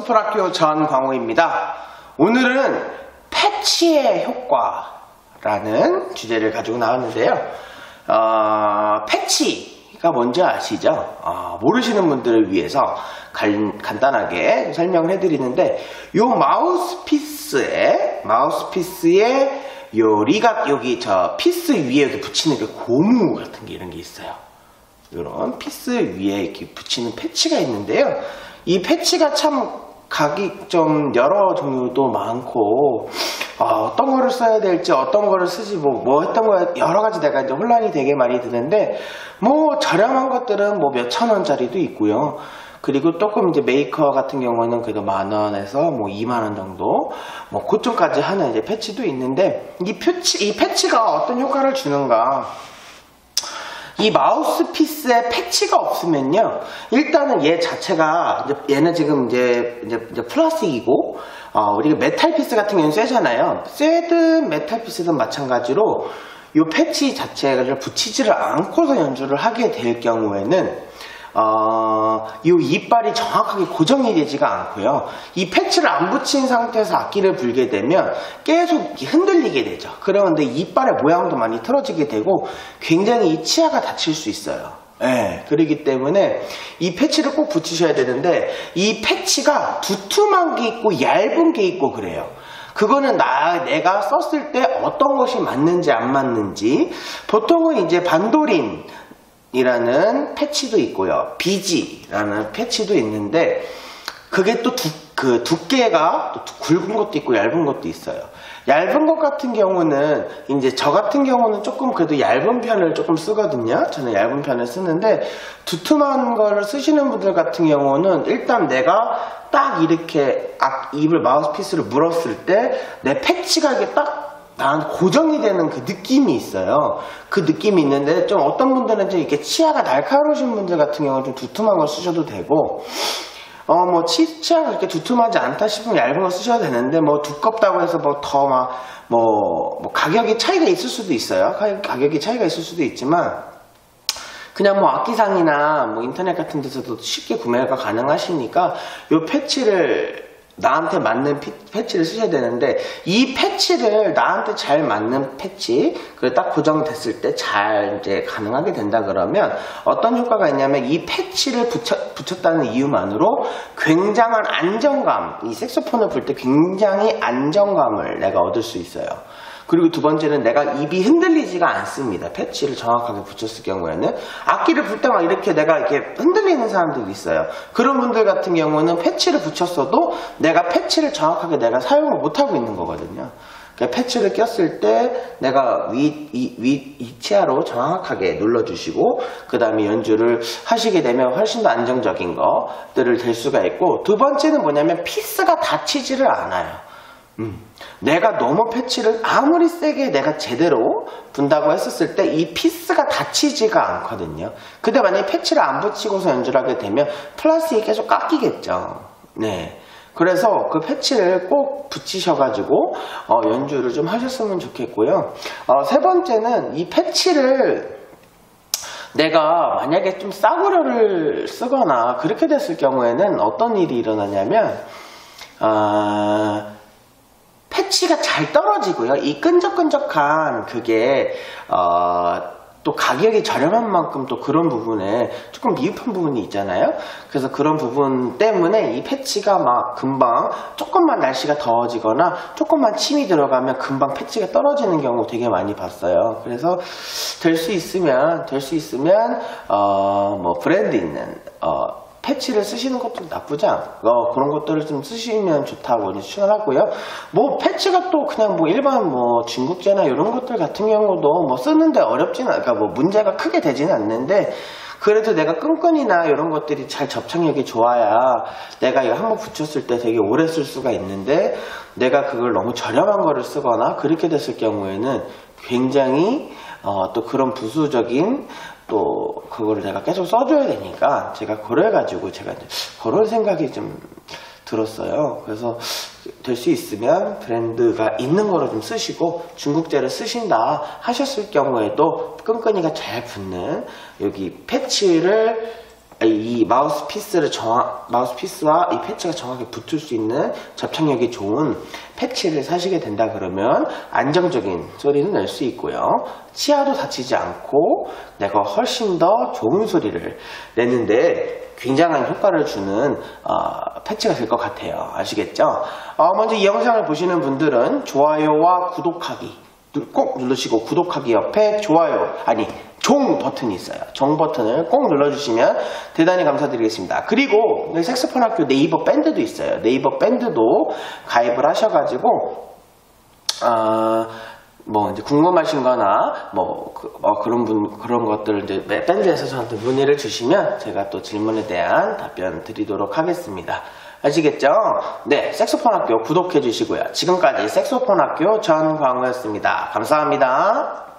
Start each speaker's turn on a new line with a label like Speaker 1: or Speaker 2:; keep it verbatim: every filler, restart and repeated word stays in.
Speaker 1: 소프트학교 전광호입니다. 오늘은 패치의 효과라는 주제를 가지고 나왔는데요. 어, 패치가 뭔지 아시죠? 어, 모르시는 분들을 위해서 간, 간단하게 설명을 해드리는데, 요 마우스피스에 마우스피스에 요 리각 여기 저 피스 위에 이렇게 붙이는 그 고무 같은 게 이런 게 있어요. 이런 피스 위에 이렇게 붙이는 패치가 있는데요. 이 패치가 참 각이 좀 여러 종류도 많고, 어, 어떤 거를 써야 될지 어떤 거를 쓰지 뭐, 뭐 했던 거 여러 가지 내가 이제 혼란이 되게 많이 드는데, 뭐 저렴한 것들은 뭐 몇천 원짜리도 있고요. 그리고 조금 이제 메이커 같은 경우는 그래도 만 원에서 뭐 이만 원 정도, 뭐 그쯤까지 하는 이제 패치도 있는데, 이 패치, 이 패치가 어떤 효과를 주는가? 이 마우스피스에 패치가 없으면요, 일단은 얘 자체가, 이제 얘는 지금 이제, 이제, 이제 플라스틱이고, 어, 우리가 메탈 피스 같은 경우는 쇠잖아요. 쇠든 메탈 피스든 마찬가지로, 이 패치 자체를 붙이지를 않고서 연주를 하게 될 경우에는, 어, 이 이빨이 정확하게 고정이 되지가 않고요. 이 패치를 안 붙인 상태에서 악기를 불게 되면 계속 흔들리게 되죠. 그러는데 이빨의 모양도 많이 틀어지게 되고 굉장히 이 치아가 다칠 수 있어요. 예, 그렇기 때문에 이 패치를 꼭 붙이셔야 되는데, 이 패치가 두툼한 게 있고 얇은 게 있고 그래요. 그거는 나, 내가 썼을 때 어떤 것이 맞는지 안 맞는지. 보통은 이제 반도린 이라는 패치도 있고요, 비지라는 패치도 있는데, 그게 또 두, 그 두께가 또 굵은 것도 있고 얇은 것도 있어요. 얇은 것 같은 경우는, 이제 저 같은 경우는 조금 그래도 얇은 편을 조금 쓰거든요. 저는 얇은 편을 쓰는데, 두툼한 거를 쓰시는 분들 같은 경우는 일단 내가 딱 이렇게 악, 입을 마우스피스를 물었을 때 내 패치가 이게 딱 난 고정이 되는 그 느낌이 있어요. 그 느낌이 있는데, 좀 어떤 분들은 좀 이렇게 치아가 날카로우신 분들 같은 경우는 좀 두툼한 걸 쓰셔도 되고, 어, 뭐, 치, 치아가 그렇게 두툼하지 않다 싶으면 얇은 걸 쓰셔도 되는데, 뭐, 두껍다고 해서 뭐, 더 막, 뭐, 뭐, 가격이 차이가 있을 수도 있어요. 가, 가격이 차이가 있을 수도 있지만, 그냥 뭐, 악기상이나 뭐, 인터넷 같은 데서도 쉽게 구매가 가능하시니까, 요 패치를, 나한테 맞는 피, 패치를 쓰셔야 되는데, 이 패치를 나한테 잘 맞는 패치, 그 딱 고정됐을 때 잘 이제 가능하게 된다 그러면 어떤 효과가 있냐면, 이 패치를 붙여, 붙였다는 이유만으로 굉장한 안정감, 이 색소폰을 불 때 굉장히 안정감을 내가 얻을 수 있어요. 그리고 두 번째는 내가 입이 흔들리지가 않습니다. 패치를 정확하게 붙였을 경우에는. 악기를 불 때 막 이렇게 내가 이렇게 흔들리는 사람들이 있어요. 그런 분들 같은 경우는 패치를 붙였어도 내가 패치를 정확하게 내가 사용을 못하고 있는 거거든요. 그러니까 패치를 꼈을 때 내가 위, 이, 위, 이 치아로 정확하게 눌러주시고, 그 다음에 연주를 하시게 되면 훨씬 더 안정적인 것들을 될 수가 있고, 두 번째는 뭐냐면 피스가 다치지를 않아요. 음. 내가 너무 패치를 아무리 세게 내가 제대로 분다고 했었을 때 이 피스가 다치지가 않거든요. 근데 만약에 패치를 안 붙이고서 연주를 하게 되면 플라스틱이 계속 깎이겠죠. 네. 그래서 그 패치를 꼭 붙이셔가지고 어, 연주를 좀 하셨으면 좋겠고요. 어, 세 번째는 이 패치를 내가 만약에 좀 싸구려를 쓰거나 그렇게 됐을 경우에는 어떤 일이 일어나냐면, 어, 패치가 잘 떨어지고요. 이 끈적끈적한 그게 어, 또 가격이 저렴한 만큼 또 그런 부분에 조금 미흡한 부분이 있잖아요. 그래서 그런 부분 때문에 이 패치가 막 금방, 조금만 날씨가 더워지거나 조금만 침이 들어가면 금방 패치가 떨어지는 경우 되게 많이 봤어요. 그래서 될 수 있으면 될 수 있으면 어, 뭐 브랜드 있는 어, 패치를 쓰시는 것도 나쁘지 않고, 어, 그런 것들을 좀 쓰시면 좋다고 추천을 하고요. 뭐 패치가 또 그냥 뭐 일반 뭐 중국제나 이런 것들 같은 경우도 뭐 쓰는데 어렵지는, 그러니까 뭐 문제가 크게 되지는 않는데, 그래도 내가 끈끈이나 이런 것들이 잘 접착력이 좋아야 내가 이거 한번 붙였을 때 되게 오래 쓸 수가 있는데, 내가 그걸 너무 저렴한 거를 쓰거나 그렇게 됐을 경우에는 굉장히 어, 또 그런 부수적인 또 그거를 내가 계속 써줘야 되니까 제가 그래가지고 제가 이제 그런 생각이 좀 들었어요. 그래서 될 수 있으면 브랜드가 있는 거로 좀 쓰시고, 중국제를 쓰신다 하셨을 경우에도 끈끈이가 잘 붙는 여기 패치를 이 마우스피스를 정확, 마우스피스와 이 패치가 정확하게 붙을 수 있는 접착력이 좋은 패치를 사시게 된다 그러면 안정적인 소리는 낼 수 있고요. 치아도 다치지 않고 내가 훨씬 더 좋은 소리를 내는데 굉장한 효과를 주는 어, 패치가 될 것 같아요. 아시겠죠? 어, 먼저 이 영상을 보시는 분들은 좋아요와 구독하기 꼭 누르시고 구독하기 옆에 좋아요 아니 종 버튼이 있어요. 종 버튼을 꼭 눌러주시면 대단히 감사드리겠습니다. 그리고 색소폰 학교 네이버 밴드도 있어요. 네이버 밴드도 가입을 하셔가지고 어, 뭐 이제 궁금하신 거나 뭐 그, 어, 그런 분 그런 것들을 이제 밴드에서 저한테 문의를 주시면 제가 또 질문에 대한 답변 드리도록 하겠습니다. 아시겠죠? 네, 색소폰 학교 구독해 주시고요. 지금까지 색소폰 학교 전광우였습니다. 감사합니다.